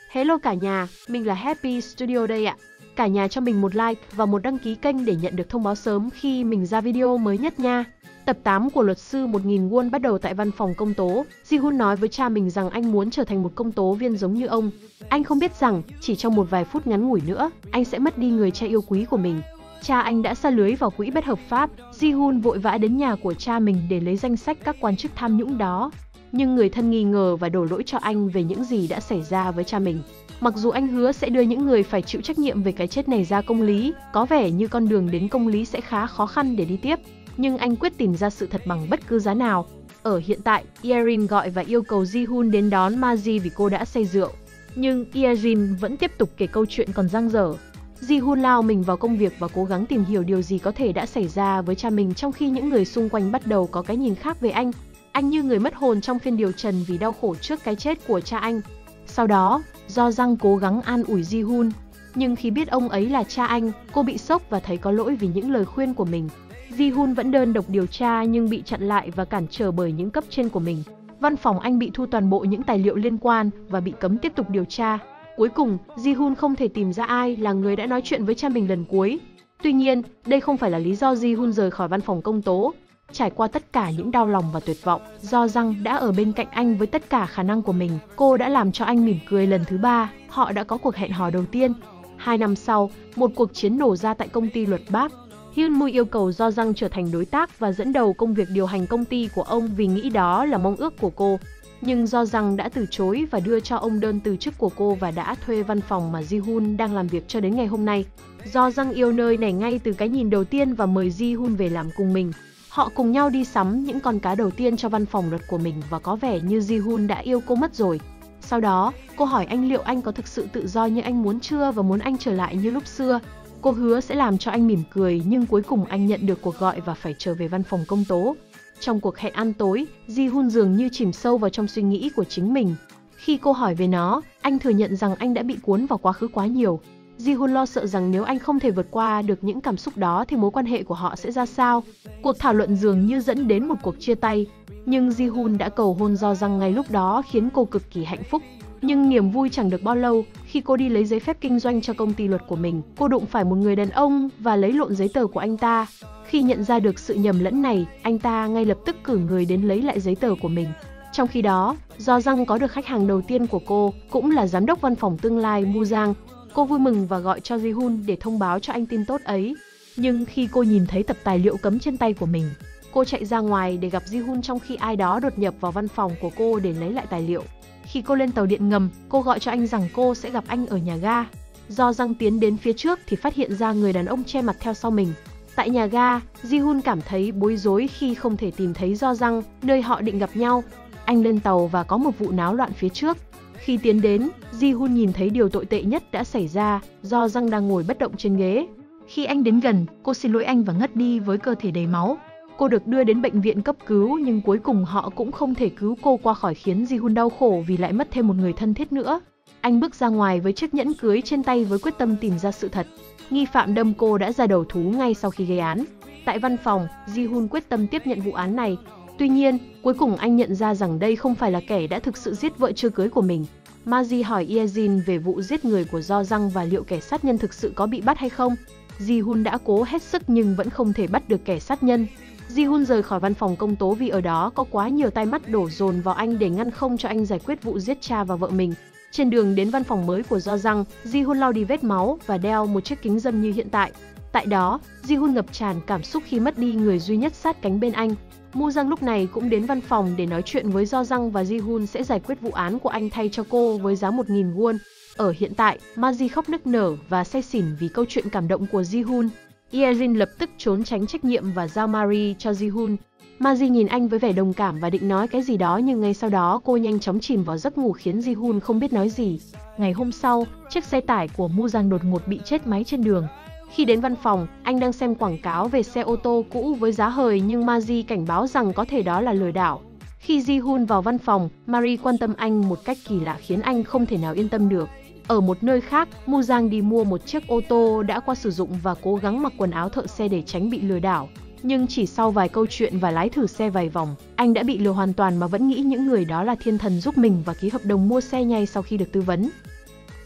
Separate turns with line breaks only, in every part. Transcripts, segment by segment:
Hello cả nhà, mình là Happy Studio đây ạ. Cả nhà cho mình một like và một đăng ký kênh để nhận được thông báo sớm khi mình ra video mới nhất nha. Tập 8 của luật sư 1000 won bắt đầu tại văn phòng công tố. Ji-hun nói với cha mình rằng anh muốn trở thành một công tố viên giống như ông. Anh không biết rằng, chỉ trong một vài phút ngắn ngủi nữa, anh sẽ mất đi người cha yêu quý của mình. Cha anh đã sa lưới vào quỹ bất hợp pháp. Ji-hun vội vã đến nhà của cha mình để lấy danh sách các quan chức tham nhũng đó. Nhưng người thân nghi ngờ và đổ lỗi cho anh về những gì đã xảy ra với cha mình. Mặc dù anh hứa sẽ đưa những người phải chịu trách nhiệm về cái chết này ra công lý, có vẻ như con đường đến công lý sẽ khá khó khăn để đi tiếp. Nhưng anh quyết tìm ra sự thật bằng bất cứ giá nào. Ở hiện tại, Yerin gọi và yêu cầu Ji-hun đến đón Ma-ji vì cô đã say rượu. Nhưng Yerin vẫn tiếp tục kể câu chuyện còn dang dở. Ji-hun lao mình vào công việc và cố gắng tìm hiểu điều gì có thể đã xảy ra với cha mình, trong khi những người xung quanh bắt đầu có cái nhìn khác về anh. Anh như người mất hồn trong phiên điều trần vì đau khổ trước cái chết của cha anh. Sau đó, Do Răng cố gắng an ủi Ji-hun. Nhưng khi biết ông ấy là cha anh, cô bị sốc và thấy có lỗi vì những lời khuyên của mình. Ji-hun vẫn đơn độc điều tra nhưng bị chặn lại và cản trở bởi những cấp trên của mình. Văn phòng anh bị thu toàn bộ những tài liệu liên quan và bị cấm tiếp tục điều tra. Cuối cùng, Ji-hun không thể tìm ra ai là người đã nói chuyện với cha mình lần cuối. Tuy nhiên, đây không phải là lý do Ji-hun rời khỏi văn phòng công tố. Trải qua tất cả những đau lòng và tuyệt vọng, Do Răng đã ở bên cạnh anh với tất cả khả năng của mình. Cô đã làm cho anh mỉm cười lần thứ 3, họ đã có cuộc hẹn hò đầu tiên. 2 năm sau, một cuộc chiến nổ ra tại công ty luật Bap. Hyun Moo yêu cầu Do Răng trở thành đối tác và dẫn đầu công việc điều hành công ty của ông vì nghĩ đó là mong ước của cô. Nhưng Do Răng đã từ chối và đưa cho ông đơn từ chức của cô và đã thuê văn phòng mà Ji-hun đang làm việc cho đến ngày hôm nay. Do Răng yêu nơi này ngay từ cái nhìn đầu tiên và mời Ji-hun về làm cùng mình. Họ cùng nhau đi sắm những con cá đầu tiên cho văn phòng luật của mình và có vẻ như Ji-hun đã yêu cô mất rồi. Sau đó, cô hỏi anh liệu anh có thực sự tự do như anh muốn chưa và muốn anh trở lại như lúc xưa. Cô hứa sẽ làm cho anh mỉm cười nhưng cuối cùng anh nhận được cuộc gọi và phải trở về văn phòng công tố. Trong cuộc hẹn ăn tối, Ji-hun dường như chìm sâu vào trong suy nghĩ của chính mình. Khi cô hỏi về nó, anh thừa nhận rằng anh đã bị cuốn vào quá khứ quá nhiều. Ji-hun lo sợ rằng nếu anh không thể vượt qua được những cảm xúc đó thì mối quan hệ của họ sẽ ra sao. Cuộc thảo luận dường như dẫn đến một cuộc chia tay. Nhưng Ji-hun đã cầu hôn Do Răng ngay lúc đó khiến cô cực kỳ hạnh phúc. Nhưng niềm vui chẳng được bao lâu, khi cô đi lấy giấy phép kinh doanh cho công ty luật của mình, cô đụng phải một người đàn ông và lấy lộn giấy tờ của anh ta. Khi nhận ra được sự nhầm lẫn này, anh ta ngay lập tức cử người đến lấy lại giấy tờ của mình. Trong khi đó, Do Răng có được khách hàng đầu tiên của cô, cũng là giám đốc văn phòng tương lai Moo Jang. Cô vui mừng và gọi cho Ji-hun để thông báo cho anh tin tốt ấy. Nhưng khi cô nhìn thấy tập tài liệu cấm trên tay của mình, cô chạy ra ngoài để gặp Ji-hun trong khi ai đó đột nhập vào văn phòng của cô để lấy lại tài liệu. Khi cô lên tàu điện ngầm, cô gọi cho anh rằng cô sẽ gặp anh ở nhà ga. Do Răng tiến đến phía trước thì phát hiện ra người đàn ông che mặt theo sau mình. Tại nhà ga, Ji-hun cảm thấy bối rối khi không thể tìm thấy Do Răng, nơi họ định gặp nhau. Anh lên tàu và có một vụ náo loạn phía trước. Khi tiến đến, Ji-hun nhìn thấy điều tồi tệ nhất đã xảy ra, Do Răng đang ngồi bất động trên ghế. Khi anh đến gần, cô xin lỗi anh và ngất đi với cơ thể đầy máu. Cô được đưa đến bệnh viện cấp cứu nhưng cuối cùng họ cũng không thể cứu cô qua khỏi, khiến Ji-hun đau khổ vì lại mất thêm một người thân thiết nữa. Anh bước ra ngoài với chiếc nhẫn cưới trên tay với quyết tâm tìm ra sự thật. Nghi phạm đâm cô đã ra đầu thú ngay sau khi gây án. Tại văn phòng, Ji-hun quyết tâm tiếp nhận vụ án này. Tuy nhiên, cuối cùng anh nhận ra rằng đây không phải là kẻ đã thực sự giết vợ chưa cưới của mình. Ma-ji hỏi Ye-jin về vụ giết người của Do Răng và liệu kẻ sát nhân thực sự có bị bắt hay không. Ji-hun đã cố hết sức nhưng vẫn không thể bắt được kẻ sát nhân. Ji-hun rời khỏi văn phòng công tố vì ở đó có quá nhiều tai mắt đổ dồn vào anh để ngăn không cho anh giải quyết vụ giết cha và vợ mình. Trên đường đến văn phòng mới của Do Răng, Ji-hun lau đi vết máu và đeo một chiếc kính râm như hiện tại. Tại đó, Ji-hun ngập tràn cảm xúc khi mất đi người duy nhất sát cánh bên anh. Moo Jang lúc này cũng đến văn phòng để nói chuyện với Do Răng và Ji-hun sẽ giải quyết vụ án của anh thay cho cô với giá 1000 won. Ở hiện tại, Ma-ji khóc nức nở và say xỉn vì câu chuyện cảm động của Ji-hun. Ye-jin lập tức trốn tránh trách nhiệm và giao Marie cho Ji-hun. Ma-ji nhìn anh với vẻ đồng cảm và định nói cái gì đó nhưng ngay sau đó cô nhanh chóng chìm vào giấc ngủ khiến Ji-hun không biết nói gì. Ngày hôm sau, chiếc xe tải của Moo Jang đột ngột bị chết máy trên đường. Khi đến văn phòng, anh đang xem quảng cáo về xe ô tô cũ với giá hời nhưng Ma-ji cảnh báo rằng có thể đó là lừa đảo. Khi Ji-hun vào văn phòng, Marie quan tâm anh một cách kỳ lạ khiến anh không thể nào yên tâm được. Ở một nơi khác, Moo Jang đi mua một chiếc ô tô đã qua sử dụng và cố gắng mặc quần áo thợ xe để tránh bị lừa đảo. Nhưng chỉ sau vài câu chuyện và lái thử xe vài vòng, anh đã bị lừa hoàn toàn mà vẫn nghĩ những người đó là thiên thần giúp mình và ký hợp đồng mua xe ngay sau khi được tư vấn.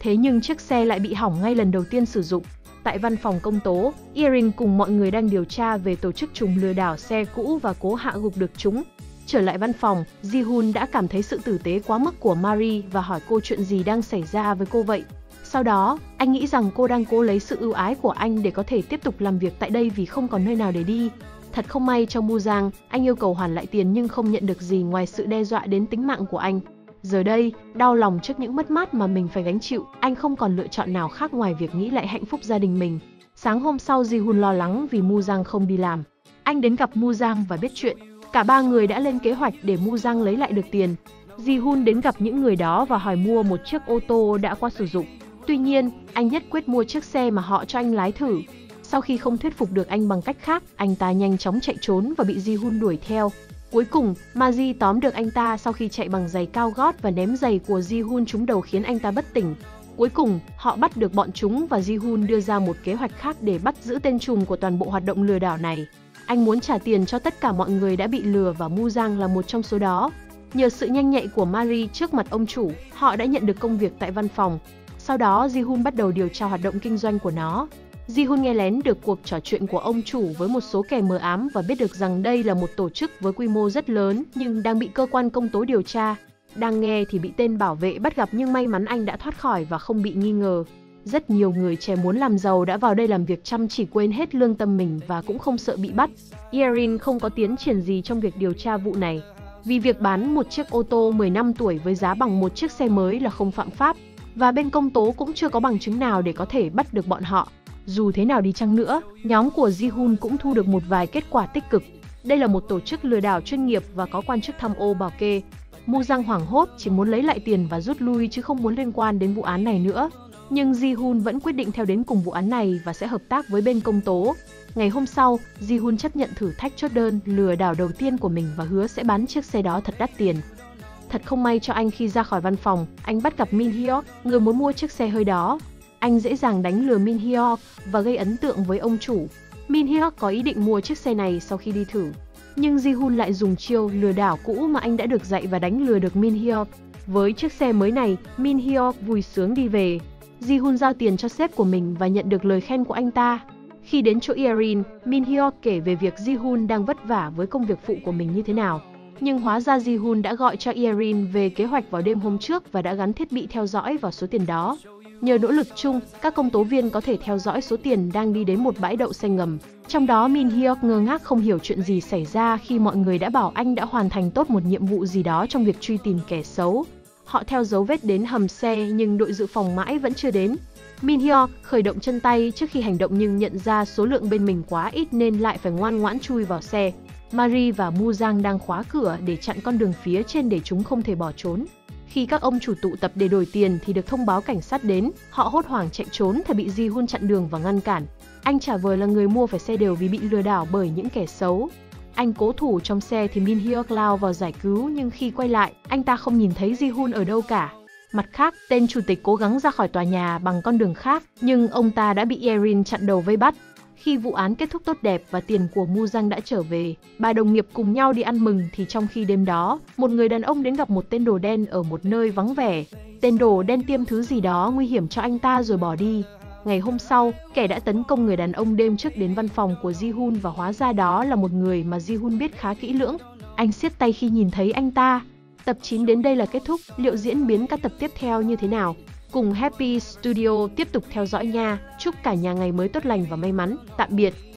Thế nhưng chiếc xe lại bị hỏng ngay lần đầu tiên sử dụng. Tại văn phòng công tố, Erin cùng mọi người đang điều tra về tổ chức trùm lừa đảo xe cũ và cố hạ gục được chúng. Trở lại văn phòng, Ji-hun đã cảm thấy sự tử tế quá mức của Marie và hỏi cô chuyện gì đang xảy ra với cô vậy. Sau đó, anh nghĩ rằng cô đang cố lấy sự ưu ái của anh để có thể tiếp tục làm việc tại đây vì không còn nơi nào để đi. Thật không may cho Muzang, anh yêu cầu hoàn lại tiền nhưng không nhận được gì ngoài sự đe dọa đến tính mạng của anh. Giờ đây, đau lòng trước những mất mát mà mình phải gánh chịu, anh không còn lựa chọn nào khác ngoài việc nghĩ lại hạnh phúc gia đình mình. Sáng hôm sau, Ji-hun lo lắng vì Muzang không đi làm. Anh đến gặp Muzang và biết chuyện. Cả ba người đã lên kế hoạch để Muzang lấy lại được tiền. Ji-hun đến gặp những người đó và hỏi mua một chiếc ô tô đã qua sử dụng. Tuy nhiên, anh nhất quyết mua chiếc xe mà họ cho anh lái thử. Sau khi không thuyết phục được anh bằng cách khác, anh ta nhanh chóng chạy trốn và bị Ji-hun đuổi theo. Cuối cùng, Maji tóm được anh ta sau khi chạy bằng giày cao gót và ném giày của Ji-hun trúng đầu khiến anh ta bất tỉnh. Cuối cùng, họ bắt được bọn chúng và Ji-hun đưa ra một kế hoạch khác để bắt giữ tên trùm của toàn bộ hoạt động lừa đảo này. Anh muốn trả tiền cho tất cả mọi người đã bị lừa và Muzang là một trong số đó. Nhờ sự nhanh nhạy của Marie trước mặt ông chủ, họ đã nhận được công việc tại văn phòng. Sau đó, Ji-hun bắt đầu điều tra hoạt động kinh doanh của nó. Ji-hun nghe lén được cuộc trò chuyện của ông chủ với một số kẻ mờ ám và biết được rằng đây là một tổ chức với quy mô rất lớn nhưng đang bị cơ quan công tố điều tra. Đang nghe thì bị tên bảo vệ bắt gặp nhưng may mắn anh đã thoát khỏi và không bị nghi ngờ. Rất nhiều người trẻ muốn làm giàu đã vào đây làm việc chăm chỉ quên hết lương tâm mình và cũng không sợ bị bắt. Erin không có tiến triển gì trong việc điều tra vụ này. Vì việc bán một chiếc ô tô 10 năm tuổi với giá bằng một chiếc xe mới là không phạm pháp. Và bên công tố cũng chưa có bằng chứng nào để có thể bắt được bọn họ. Dù thế nào đi chăng nữa, nhóm của Ji-hun cũng thu được một vài kết quả tích cực. Đây là một tổ chức lừa đảo chuyên nghiệp và có quan chức tham ô bảo kê. Muzang hoảng hốt chỉ muốn lấy lại tiền và rút lui chứ không muốn liên quan đến vụ án này nữa. Nhưng Ji-hun vẫn quyết định theo đến cùng vụ án này và sẽ hợp tác với bên công tố. Ngày hôm sau, Ji-hun chấp nhận thử thách chốt đơn lừa đảo đầu tiên của mình và hứa sẽ bán chiếc xe đó thật đắt tiền. Thật không may cho anh khi ra khỏi văn phòng, anh bắt gặp Min Hyuk, người muốn mua chiếc xe hơi đó. Anh dễ dàng đánh lừa Min Hyuk và gây ấn tượng với ông chủ. Min Hyuk có ý định mua chiếc xe này sau khi đi thử. Nhưng Ji-hun lại dùng chiêu lừa đảo cũ mà anh đã được dạy và đánh lừa được Min Hyuk. Với chiếc xe mới này, Min Hyuk vui sướng đi về. Ji-hun giao tiền cho sếp của mình và nhận được lời khen của anh ta. Khi đến chỗ Erin, Min Hyuk kể về việc Ji-hun đang vất vả với công việc phụ của mình như thế nào. Nhưng hóa ra Ji-hun đã gọi cho Erin về kế hoạch vào đêm hôm trước và đã gắn thiết bị theo dõi vào số tiền đó. Nhờ nỗ lực chung, các công tố viên có thể theo dõi số tiền đang đi đến một bãi đậu xe ngầm. Trong đó Min Hyuk ngơ ngác không hiểu chuyện gì xảy ra khi mọi người đã bảo anh đã hoàn thành tốt một nhiệm vụ gì đó trong việc truy tìm kẻ xấu. Họ theo dấu vết đến hầm xe nhưng đội dự phòng mãi vẫn chưa đến. Min Hyuk khởi động chân tay trước khi hành động nhưng nhận ra số lượng bên mình quá ít nên lại phải ngoan ngoãn chui vào xe. Marie và Muzang đang khóa cửa để chặn con đường phía trên để chúng không thể bỏ trốn. Khi các ông chủ tụ tập để đổi tiền thì được thông báo cảnh sát đến, họ hốt hoảng chạy trốn thì bị Ji-hun chặn đường và ngăn cản. Anh trả vờ là người mua phải xe đều vì bị lừa đảo bởi những kẻ xấu. Anh cố thủ trong xe thì Min Hyuk lao vào giải cứu nhưng khi quay lại, anh ta không nhìn thấy Ji-hun ở đâu cả. Mặt khác, tên chủ tịch cố gắng ra khỏi tòa nhà bằng con đường khác, nhưng ông ta đã bị Erin chặn đầu vây bắt. Khi vụ án kết thúc tốt đẹp và tiền của Muzang đã trở về, ba đồng nghiệp cùng nhau đi ăn mừng thì trong khi đêm đó, một người đàn ông đến gặp một tên đồ đen ở một nơi vắng vẻ. Tên đồ đen tiêm thứ gì đó nguy hiểm cho anh ta rồi bỏ đi. Ngày hôm sau, kẻ đã tấn công người đàn ông đêm trước đến văn phòng của Ji-hun và hóa ra đó là một người mà Ji-hun biết khá kỹ lưỡng. Anh siết tay khi nhìn thấy anh ta. Tập 9 đến đây là kết thúc, liệu diễn biến các tập tiếp theo như thế nào? Cùng Happy Studio tiếp tục theo dõi nha. Chúc cả nhà ngày mới tốt lành và may mắn. Tạm biệt.